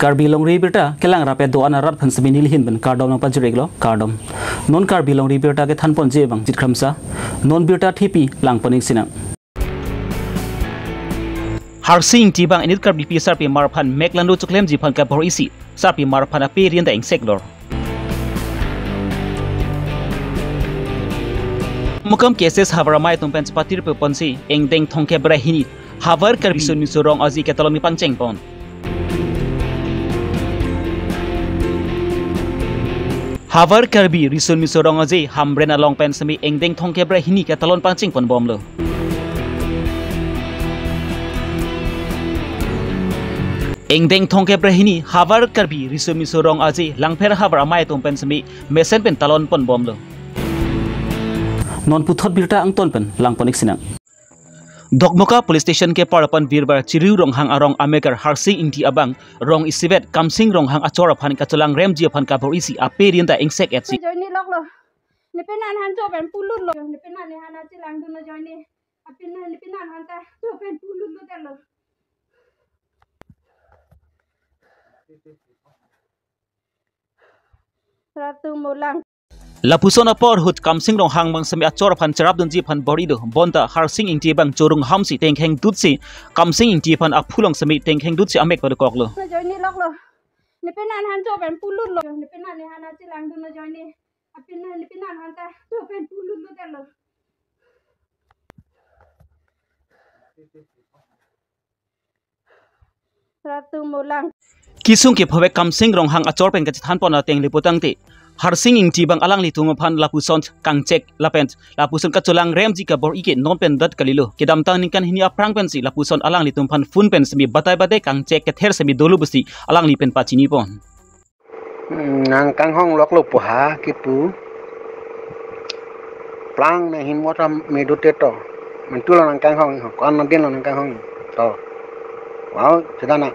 Karbi Longri Birta, Kelang Rapid Doana Rat Pensaminil Hinban, Cardom Pajireglo, Cardom. Non Karbi Longri Birta get Hanpon Jevang, Jitkramsa, non Birta Tipi, Langponing Sinam. Harsing Tibang and it Karbi Sarpi Marpan, Meklando to claim Jipan Kaporisi, Sarpi Marpan appear in the Insector. Mukam cases Havaramai Tumpens Patir Ponsi, Eng Deng Tonke Brahini, Havar Karbisun Misurong Azi Catalomi Pancheng Pon. Havar Karbi Risun Misurong Azi, Hambrena Long Pensami, Eng Deng Tonke Brahini Catalon Pancheng Pon Bomlo. Eng Deng Tonke Brahini, Havar Karbi Risun Misurong Azi, Langper Havaramai Tumpensami, Mesen Pentalon Pon Bomlo. Non puthot birta ang tonpen lang ponik sinang. Dokmoka police station ke parapan virbar Chiriu rong hang arong Amegar Harsing inti abang rong isibet kamsing rong hang achora phan kacholang rem ji phan kapor isi aperian da engsek etsi. Joini loklo. Nipenan han joben pulut lo. Nipenan ni hana chilang dun joini. Apina nipenan han ta joben pulut lo dalo. Ratu mulang. Lapuson apor hut kamsing rong hang bang semi achor phan charap dun ji phan borido bonta Harsing inti bang chorung hamsi tengkheng dutsi kamsing inti phan aphulong semi tengkheng dutsi amek pada koklo. Joini loklo. Nipenan han joben pulut lo. Nipenan ni hana chilang dun joini. Apina nipenan han ta joben pulut lo dalo. Ratu mulang. Kisung ke phawek kamsing rong hang achor pen kacithan pona teng liputang te. Harsing inti bang alang litung phan lapuson kangcek lapent lapuson kacholang rem ji kabor ike non pen dat kalilo kedam tang ningkan hini aprang pen si lapuson alang litung phan fun pen semi batai batai kangcek kether semi dolu besi alang li pen pachini pon nang kang hong lok lo puha kipu plang na hin mota medute to mentul nang kang hong kon nan din nang kang hong to wow sedana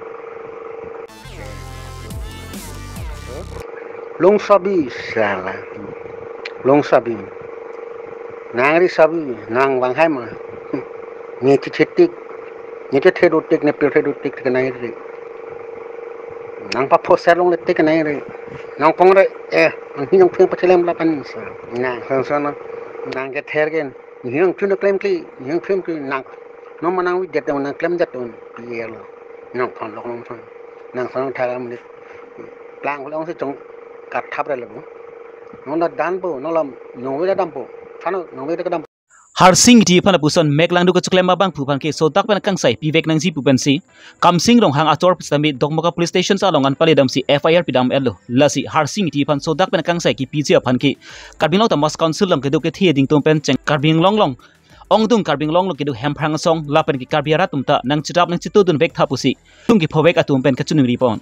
long sabi sala long sabi nangri sabi nang wang hai ma ni chitik ni te thedutik ne pe thedutik ke nai re nang pa phoser long le te ke nai re nang pong re nang hi nang pheng pachelem la pan sa nang san nang ke ther gen ni nang chun claim ki ni nang pheng ki nang no manang wi det nang claim det on pielo nang phon lok long phon nang san tha am ni plang long se chong kat thap re lo no na dan po no lam no we dam po thano no we da dam Harsing ti phan apuson meklang du kachuklema bang phupan ke sotak pen kangsai pivek nang ji pupen si kamsing rong hang achor sami dokmoka police station sa longan paledam si FIR pidam elo lasi Harsing ti phan sotak pen kangsai ki piji phan ki karbinglong tamas council lam ke du ke thi ding tum pen cheng karbing long ong dung karbing long ke du hemprang song lapen ki karbiara tumta nang chitap nang chitu dun vek thapusi tung ki phowek atum pen kachunung ripon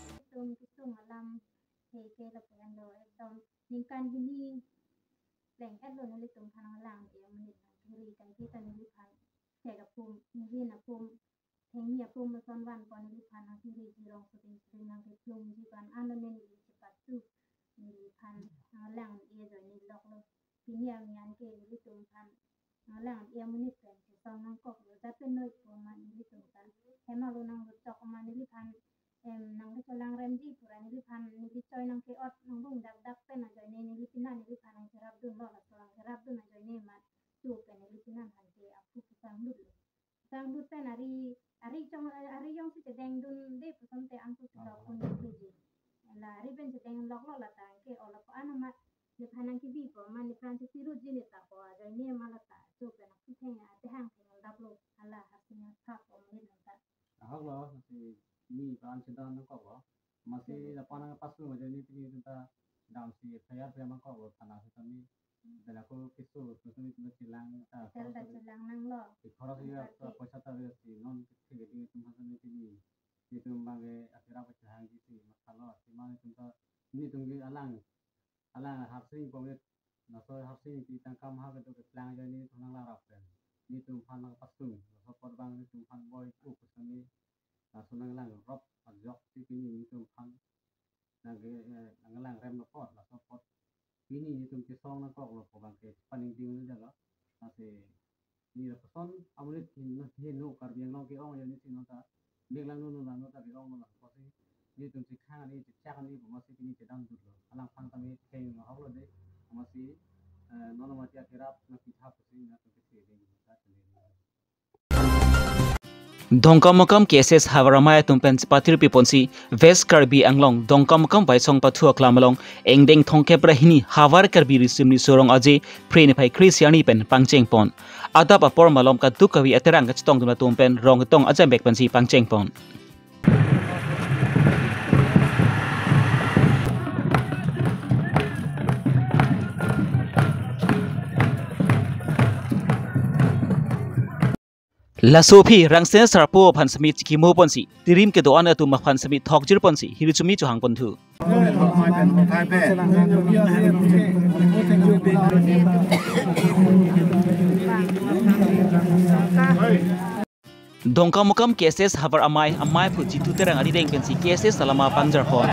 Ningkan gini lengket lo nali tung kanang lang ya menit kiri kan kita nali pan cega pum nali na pum hengi pum mason wan kon nali pan kiri jirong puting puting nang pum jipan anu nali cepat tu nali pan lang ia jo ni lok lo kini yang ke nali tung pan lang ia menit kan song nang kok lo tapi noi pum nali tung kan hema lo nang cok man nali pan nang ke lang remji pura nili pan nili coy nang ke ot nang bung dak pen aja nili pinan nili pan nang serap dun lo lang serap dun aja ni mat tu pen nili pinan han ke aku sang lut pen ari yong si cedeng dun de pusam te angku serap pun keji la ari pen cedeng lok lo la tang ke ola ko anu mat ni pan nang ki bi po man ni pan si siru jini ta po aja ni malata tu pen aku teng ate hang teng dap lo ala hasinya tak o ni ta Halo, ini kan sedang nangkap loh. Masih lapangan pas tuh jadi ini kita sedang si saya mangkok loh tanah kami dan aku kisu terus ini kita silang silang nang lo kalau dia pojat tadi si non jadi tempat ini itu mangge akhirnya pecahan gitu masalah cuma ini tunggu alang Harsing pemit naso Harsing kita kam ha itu kelang jadi tunang larap kan ini tumpan pas tuh support bang ini tumpan boy kami sunang lang rob adjok ini itu pan lang rem pot lah support ini itu kisong na kok lo bang ke paning ding ni jaga masih ni person amulit ni no karbiang no ke ong yani sinota biglang no ta bigong no pasti ni tum si khang ni chak ni masih ini sedang dulu alang phang kami kain ngahau lo deh masih nono mati akhirap nak hap sih nak kesini Dongkamakam cases Havaramaya tumpen patir piponsi West Karbi Anglong Dongkamakam Baisong Pathua Klamalong Engdeng Thongke Brahini Havar Karbi Risimni Sorong Aje Prene Pai Kristiani pen Pangcheng Pon Adap apor malom ka dukawi aterang ka chitong duna tumpen rong tong ajam bek pensi Pangcheng Pon La Sophie rangsen sarpo phan sami chikimo ponsi tirim ke doan atu ma phan sami thokjir ponsi hirichumi chu hang pontu Dongkamukam cases Havar amai pu jitu terang adi deng pensi cases salama pangjar pon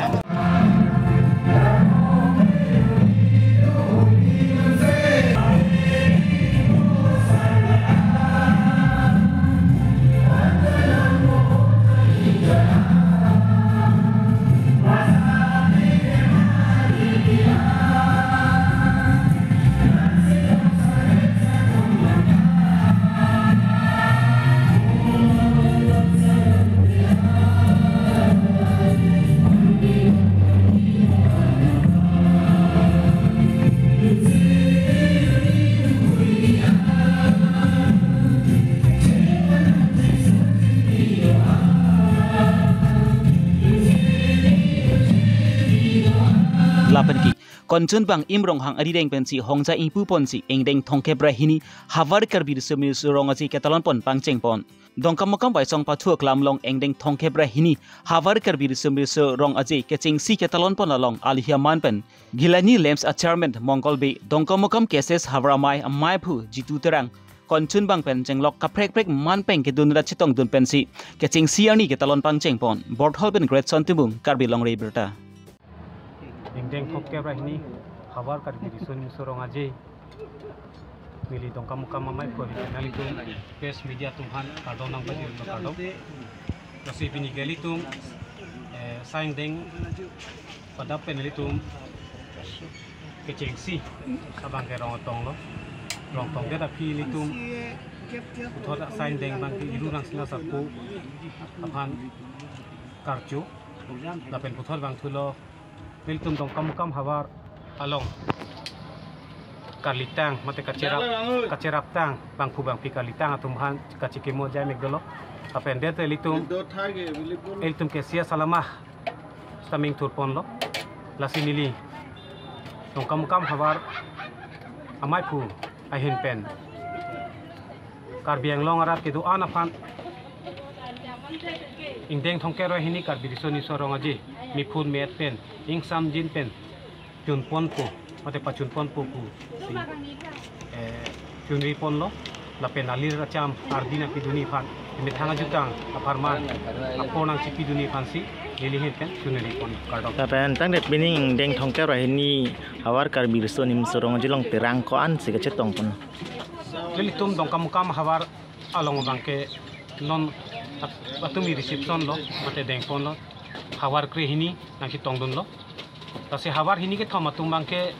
Konjun bang imrong hang adideng pensi hongja ipu ponsi engdeng thongke brahini Havar Karbi Risumi Sorong Aje Catalan pon Pangcheng pon Dongkamakam Baisong Pathua Klamlong engdeng thongke brahini Havar Karbi Risumi Sorong Aje Kecheng si Catalan pon along Alihiaman pen Gilani Lems a chairman Mongolbe Dongkamakam cases Havaramai amai pu jitu terang Konjun bang pen jenglok kaprek prek man peng ke dunra chitong dun pensi Kecheng si ani Catalan Pangcheng pon Borthol pen Great Sontimung Karbi Long Berta Engdeng Thongke Brahini Havar Karbi Risumi Sorong Aje Mili Dongkamukam amai pu nali tum press media tumhan kardon nang bajir kardon kasi bini gali tum saing deng pada penali tum keceng si sabang ke rong tong dia tapi litum thoda saing deng bang iru rang sila sapu aphan karju lapen puthor bang thulo Miltum Dongkamukam Havar along Karlitang mate kacerap tang bang pu bang pikalitang atumhan kacikimo jai megdolo apende te litum ke sia salamah staming turpon lo lasinili Dongkamukam Havar amai pu ahin pen Karbiang long arat ke doa nafan Ingdeng Thongke Brahini Karbi Risumi Sorong Aje mipun met pen ingsam jin pen chun pon pu mate pachun pon pu si chunri pon lo la pen alir racham ardina piduni phan mithanga jutang aparman aponang chipiduni phan si lili pen chunri pon kardok ta pen tang det bining Ingdeng Thongke Brahini Havar Karbi Risumi Sorong Aje long terang ko an si kachetong pon lilitum Dongkamukam Havar along bangke non atumi reception lo mate deng pon lo Havar kre hini nang kitong dun lo tase Havar hini ke thoma tumbang ke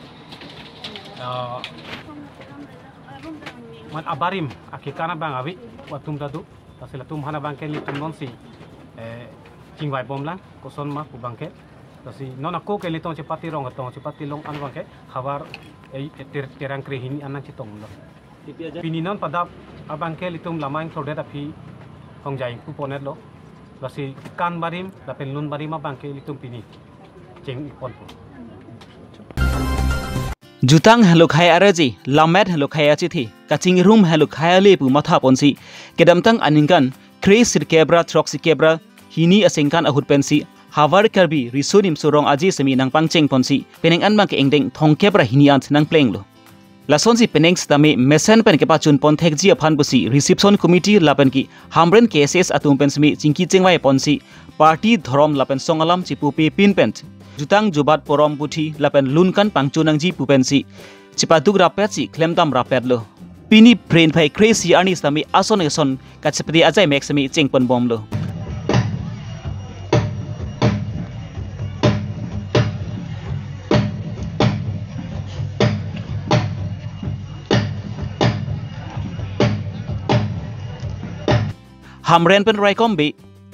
man abarim akikana bang awi watum dadu tase latum hana bang ke litum non si kingwai bom lang koson ma ku bang ke tase non ako ke litong cepati rong atong cepati long an bang ke Havar terang kre hini anang kitong lo pininon padap abang ke litum lamang thode tapi hongjai ku ponet lo lasi kan barim lapen lun barim bangke litum pini ceng ipon po Jutang haluk hai araji lamet haluk hai achi thi kaching room haluk hai le pu matha ponsi kedamtang aningan Chris Kebra Troxy Kebra hini asengkan ahut pensi Havar Karbi Risumi Sorong Aje semi nang Pangcheng ponsi peneng an bang ke engdeng Thongke Brahini ant nang pleng lo Lasonsi peneng stami mesen pen ke pachun pon thekji aphan busi reception committee lapen ki hamren cases atum pen smi chingki chengwai ponsi party dhorom lapen songalam chipu pe pin pen jutang jubat porom puthi lapen lunkan pangchunang ji pupensi chipaduk rapet si klemtam rapet lo pini brain phai crazy ani stami ason eson kachpri ajai mek smi chengpon bom lo hamren pen rai kombe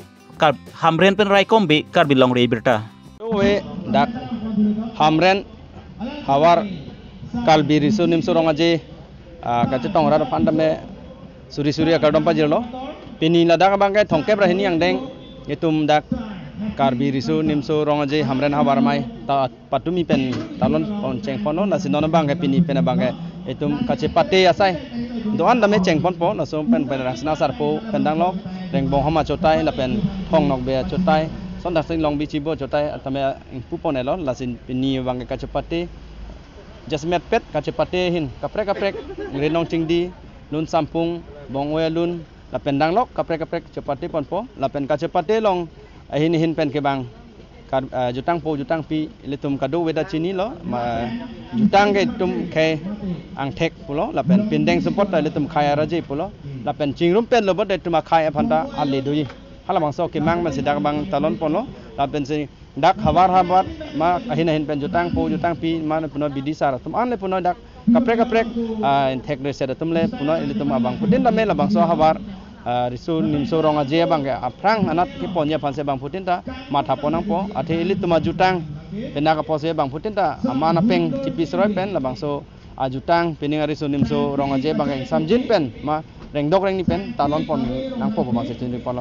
kar bilong re birta we dak hamren hawar kalbi risu nim surong aje kache tong ra pandame suri akar dompa jirlo pini na dak bangke thongke brahini yang deng itum dak karbi risu nim surong aje hamren hawar mai ta patumi pen talon pon cengpono na sinono bangke pini pen bangke itum kache pate asai doan dame cengpon po na so pen rasna sarpo pendang lo reng bong hama chotai la pen thong nok be chotai son dak sing long bi chibo chotai atame pupon elon lasin pini bangke kache pate jasmet pet kache pate hin kaprek renong cingdi lun sampung bong we lun la pendang lok kaprek cepate pon po la pen kache pate long hin pen ke bang jutang po jutang pi litum kado weda chini lo ma jutang ke tum ke ang tek pulo la pen pindeng support litum khaya raje pulo la pen chingrum pen lo bot de tuma khaya phanda alle doi hala bang so ke mang man sidak bang talon pono la pen se dak hawar ma hin pen jutang po jutang pi man puno bidisar tum an le puno dak kaprek tek de se tum le puno litum abang putin la me la bang so hawar risu nimso rong aje bang ke aprang anat ki ponya panse bang putin ta matha ponang po athe elit tuma jutang penaka pose bang putin ta amana peng tipis roi pen la bang so ajutang pening risu nimso rong aje bang ke samjin pen ma reng dok reng ni pen talon pon nang po bang se chin pon lo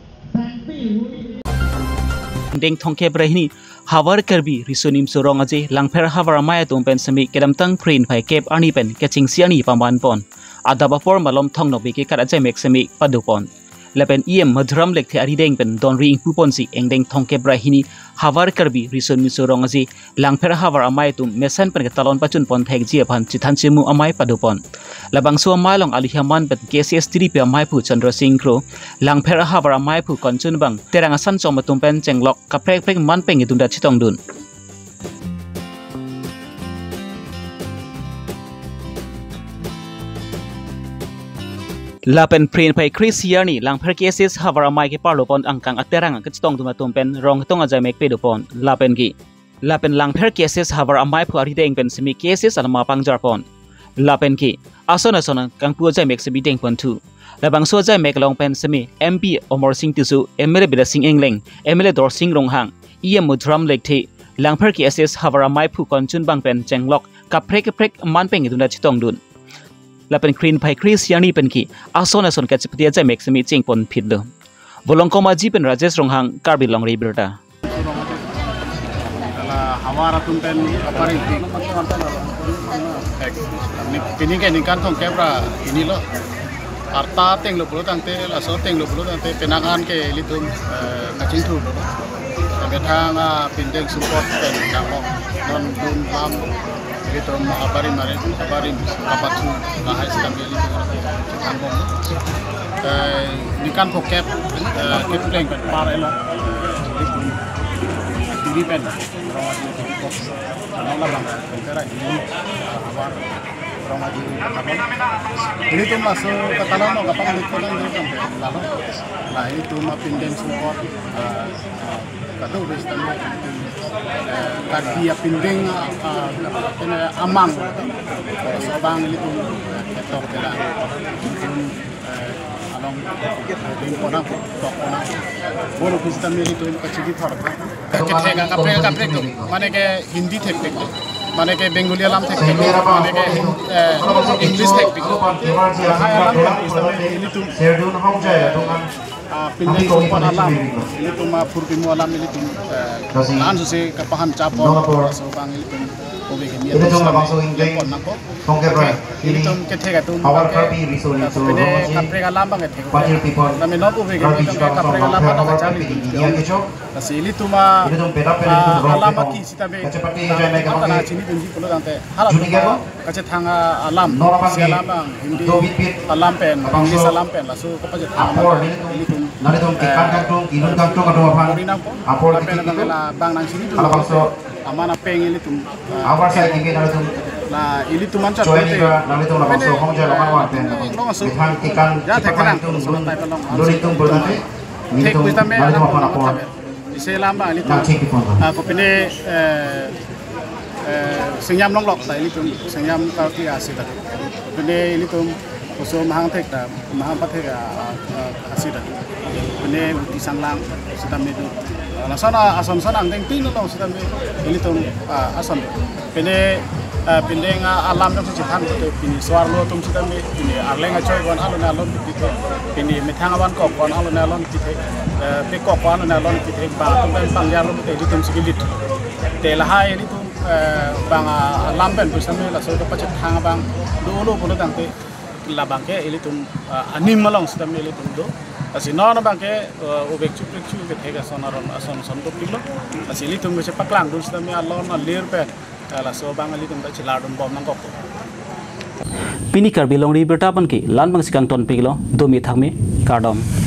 deng thongke brahini hawar karbi risonim sorong aje langpher hawar maya tum pen semi kedam tang print phai kep ani pen keching siani paman pon adaba for malom thong no biki kara jai mek semi padupon lepen madram lekthi ari deng pen don ring pupon si engdeng thongke brahini hawar karbi risonim sorong aje langpher hawar amai tum mesan pen talon pachun pon thek ji phan chithan chimu amai padupon labang so malong alihaman pen KCS tri pe amai pu chandra singh kro langpher hawar amai pu konchun bang terang asan chom tum pen chenglok kaprek man peng idum da chitong dun lapen print pai Chris Yarni langpher cases hawara mai ke parlopon angkang aterang ke chitong duma tumpen rong tong aja mek pedopon lapen langpher cases hawara mai phari deng pen semi cases alma pangjarpon lapen ki asona kang pu aja mek semi deng pon tu labang so aja mek long pen semi MP Omor Singh Tisu MLA Bida Singh Engleng MLA Dor Singh Ronghang mudram lekthi langpher cases hawara mai phu konchun bang pen chenglok kaprek man peng iduna chitong dun lapen green pai Chris Yani penki asona son kachiptia jai mek semi chingpon phidlo bolongkoma ji pen Rajesh Ronghang karbi long riberta hawara tumpen apari ini kan ikan tong kebra ini lo arta teng lo pulo tante la so teng lo pulo tante penakan ke litum kacing tu betang pindeng support pen namo non dun pam itu abari kapatu bahas kami itu kampung ini kan pokep kepling par elo diri pen orang labang kera ini awar orang lagi ini tuh masuk ke tanah mau kapal itu kan lalu nah itu mah pindeng support kado bestan dia pindeng amang sobang itu ketok kela along pona tokona bolo bestan itu kecil thorok ketega kaprek itu mane ke hindi teknik mane ke bengali alam teknik mane ke english teknik ini tuh pindeng support alam ini tuh mah purbimu alam ini tuh langsung sih kepahan capor sobang itu ini cuma langsung ingin tongkebra ini awal kami risol itu banyak people tapi kaprek alam apa cari dia kecok ini tuh mah alam aki sih tapi karena sini tunjuk pulau nanti hal kaca tangga alam si alam hindi alam pen English alam pen langsung kepaja tangga ini tuh nanti tuh ikan kantong inun kantong atau apa apor bang nang sini tuh amana peng ini tuh awal saya ingin nanti tuh nah ini tuh mancat nanti tuh langsung hongja lawan warten ikan kantong dulu itu berarti itu nanti tuh apa apor Iselamba ini tuh aku pilih senyam longlok, ini tuh senyam kaki asik. Pilih ini tuh usul mahang tek dah mahang pakai hasil dah ini di sanglang sudah medu lasana ason sana angting tin lo sudah ini tuh ason ini pindeng alam yang sejahan itu ini suar lo tuh sudah ini arleng acoy kon alun alun itu ini metang awan kok kon alun alun itu pekok kon alun alun itu bang tuh pangjar lo itu tuh segilit telahai ini tuh bang alam ben bersama lah so dapat cetang bang dulu pun tangke labang ke ini tuh anim malong sudah ini tuh Asi nona bangke ubek cuplik ke tega sonaron ason tuh kilo asi ini tuh bisa paklang dulu sudah alon alir pen lah so bang ali tuh tak ciladun bom nangkok Pini karbilong riberta pan ki lan bang sikang ton piglo domi thakme kardom